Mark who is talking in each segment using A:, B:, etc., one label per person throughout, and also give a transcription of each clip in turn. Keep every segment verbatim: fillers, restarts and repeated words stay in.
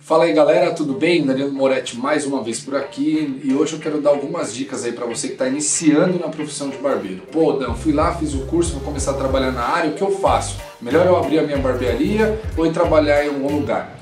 A: Fala aí galera, tudo bem? Danilo Moretti mais uma vez por aqui e hoje eu quero dar algumas dicas aí pra você que está iniciando na profissão de barbeiro. Pô, Dan, fui lá, fiz o curso, vou começar a trabalhar na área, o que eu faço? Melhor eu abrir a minha barbearia ou ir trabalhar em algum lugar?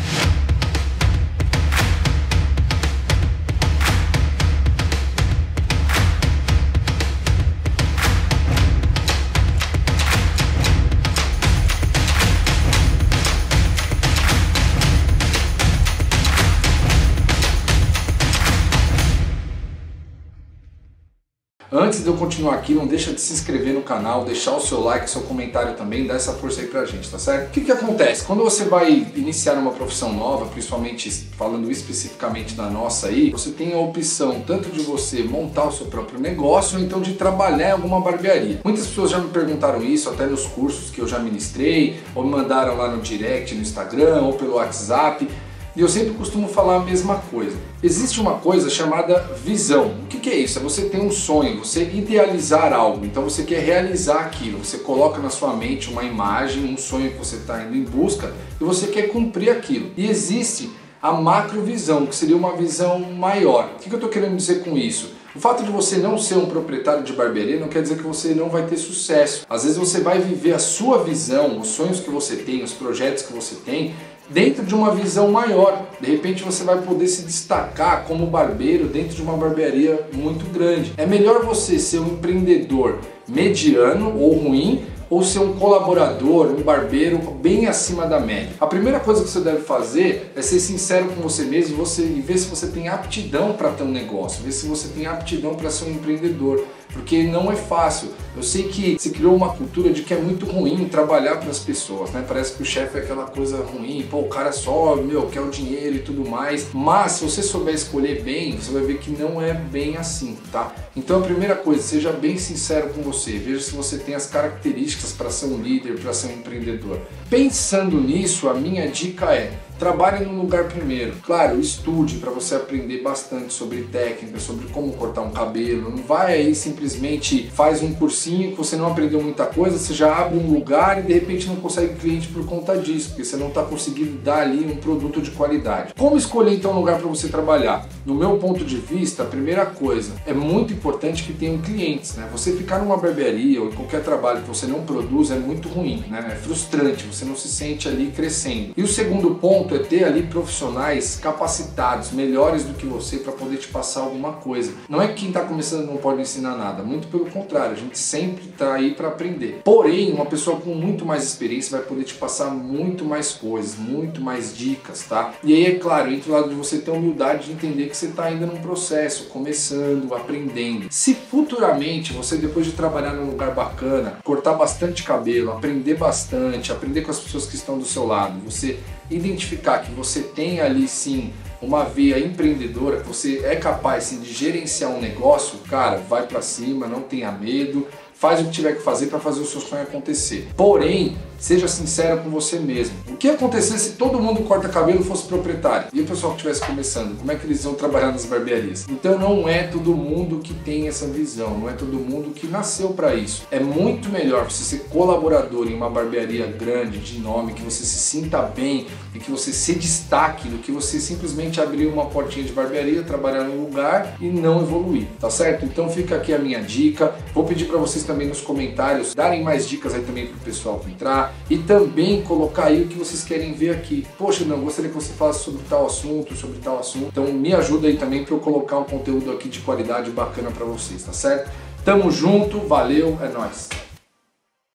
A: Antes de eu continuar aqui, não deixa de se inscrever no canal, deixar o seu like, seu comentário também, dá essa força aí pra gente, tá certo? O que que acontece? Quando você vai iniciar uma profissão nova, principalmente falando especificamente da nossa aí, você tem a opção tanto de você montar o seu próprio negócio ou então de trabalhar em alguma barbearia. Muitas pessoas já me perguntaram isso, até nos cursos que eu já ministrei, ou me mandaram lá no direct, no Instagram, ou pelo WhatsApp. E eu sempre costumo falar a mesma coisa. Existe uma coisa chamada visão. O que que é isso? É você ter um sonho, você idealizar algo. Então você quer realizar aquilo. Você coloca na sua mente uma imagem, um sonho que você está indo em busca e você quer cumprir aquilo. E existe a macrovisão, que seria uma visão maior. O que que eu estou querendo dizer com isso? O fato de você não ser um proprietário de barbearia não quer dizer que você não vai ter sucesso. Às vezes você vai viver a sua visão, os sonhos que você tem, os projetos que você tem, dentro de uma visão maior. De repente você vai poder se destacar como barbeiro dentro de uma barbearia muito grande. É melhor você ser um empreendedor mediano ou ruim, ou ser um colaborador, um barbeiro bem acima da média. A primeira coisa que você deve fazer é ser sincero com você mesmo você, e ver se você tem aptidão para ter um negócio, ver se você tem aptidão para ser um empreendedor, porque não é fácil. Eu sei que se criou uma cultura de que é muito ruim trabalhar para as pessoas, né? Parece que o chefe é aquela coisa ruim, pô, o cara só, meu, quer o dinheiro e tudo mais, mas se você souber escolher bem, você vai ver que não é bem assim, tá? Então a primeira coisa, seja bem sincero com você, veja se você tem as características para ser um líder, para ser um empreendedor. Pensando nisso, a minha dica é: trabalhe num lugar primeiro. Claro, estude para você aprender bastante sobre técnica, sobre como cortar um cabelo. Não vai aí simplesmente faz um cursinho que você não aprendeu muita coisa, você já abre um lugar e de repente não consegue cliente por conta disso, porque você não está conseguindo dar ali um produto de qualidade. Como escolher então um lugar para você trabalhar? No meu ponto de vista, a primeira coisa, é muito importante que tenham clientes, né? Você ficar numa barbearia ou em qualquer trabalho que você não produz é muito ruim, né? É frustrante, você não se sente ali crescendo. E o segundo ponto é ter ali profissionais capacitados, melhores do que você, para poder te passar alguma coisa. Não é que quem está começando não pode ensinar nada, muito pelo contrário, a gente sempre está aí para aprender. Porém, uma pessoa com muito mais experiência vai poder te passar muito mais coisas, muito mais dicas, tá? E aí, é claro, entra o lado de você ter humildade de entender que você está ainda num processo, começando, aprendendo. Se futuramente você, depois de trabalhar num lugar bacana, cortar bastante cabelo, aprender bastante, aprender com as pessoas que estão do seu lado, você identificar que você tem ali sim uma veia empreendedora, que você é capaz sim, de gerenciar um negócio, cara, vai pra cima, não tenha medo, faz o que tiver que fazer para fazer o seu sonho acontecer. Porém, seja sincero com você mesmo. O que ia acontecer se todo mundo corta cabelo fosse proprietário? E o pessoal que estivesse começando, como é que eles iam trabalhar nas barbearias? Então não é todo mundo que tem essa visão, não é todo mundo que nasceu para isso. É muito melhor você ser colaborador em uma barbearia grande, de nome, que você se sinta bem e que você se destaque, do que você simplesmente abrir uma portinha de barbearia, trabalhar num lugar e não evoluir, tá certo? Então fica aqui a minha dica. Vou pedir para vocês também nos comentários darem mais dicas aí também pro pessoal que entrar e também colocar aí o que vocês querem ver aqui. Poxa, não, gostaria que você falasse sobre tal assunto, sobre tal assunto. Então me ajuda aí também para eu colocar um conteúdo aqui de qualidade bacana para vocês, tá certo? Tamo junto, valeu, é nóis!